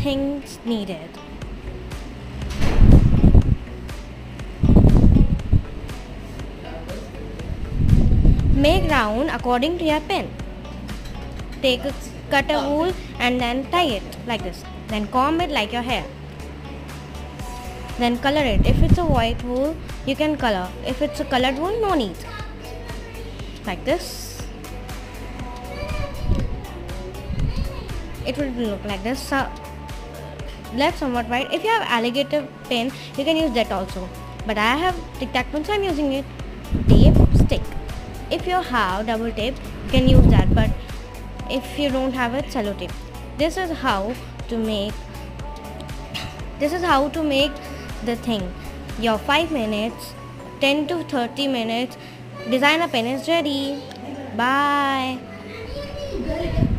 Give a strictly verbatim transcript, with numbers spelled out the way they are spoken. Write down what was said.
things needed. Make round according to your pen. Take a cut a wool and then tie it like this. Then comb it like your hair. Then color it. If it's a white wool, you can color. If it's a colored wool, no need. Like this. It will look like this. So, left somewhat white. If you have alligator pen, you can use that also. But I have tic tac pen, so I'm using it. Tape, stick. If you have double tape, you can use that. But if you don't have it, sellotape. This is how to make. This is how to make the thing. Your five minutes, ten to thirty minutes designer pen is ready. Bye.